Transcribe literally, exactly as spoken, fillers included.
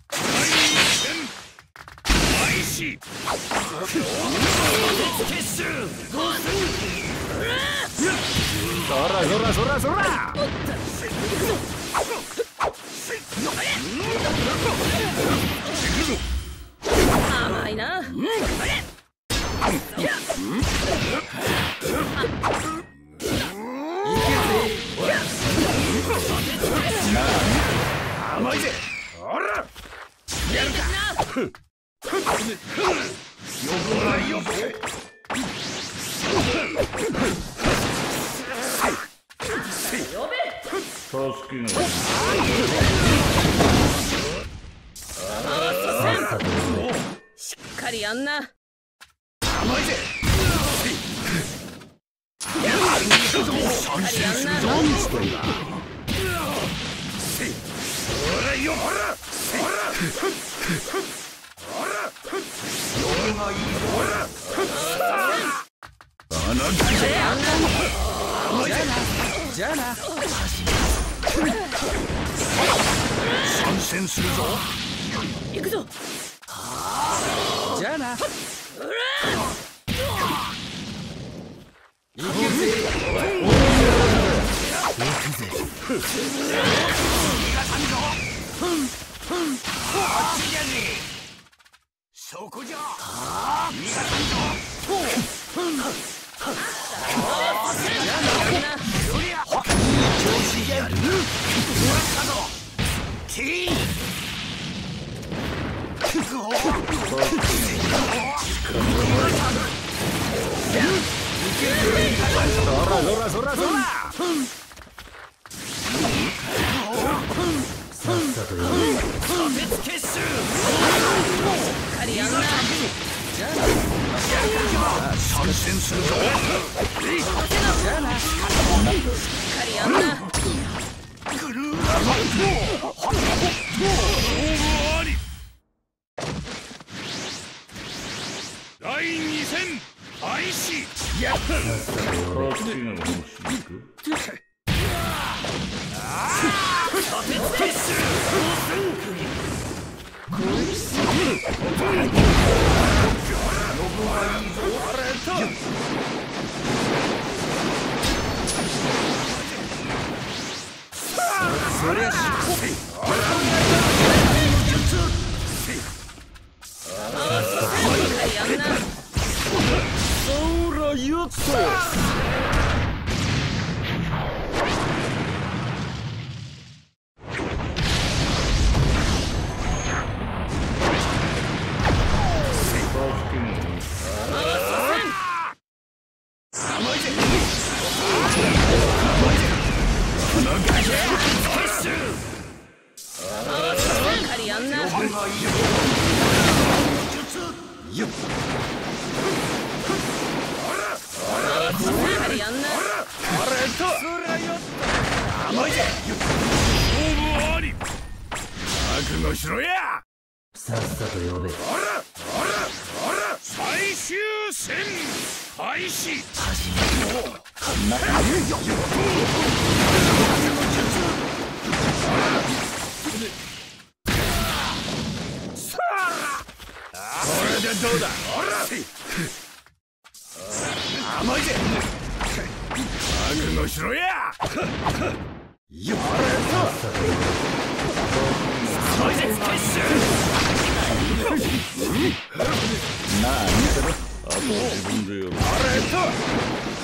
開始。そらそらそらそら。 甘いな。 甘いぜ。ほら。やるか。よくないよ。助けが。 しっかりやんな。 甘いぜ。 参戦するぞ。 何してんだ。ほらよほら。ほら。ほら。よがいいぞ。ほら。あなたじゃな。じゃあな。参戦するぞ。 行くぞ。 じゃあな。行くぜ。行くぜ。逃がさんぞ。ふんふん。あっちじゃねえ。そこじゃ。逃がさんぞ。ふんふん。じゃあな。そりゃ。調子やる。もらったぞ。チー。そらそらそらそら。さっさとやる。差別結集。しっかりやんな。じゃあな。参戦するぞ。じゃあな。しっかりやんな。グルーラマット。勝負あり。だいに戦開始。やった。そりゃしそらよっと。さっさと呼べ。最終戦開始。これでどうだ。甘いぜ。覚悟しろや。よっ甘いぜ。決終。なあ見てろ。あとは自分でやる。あれと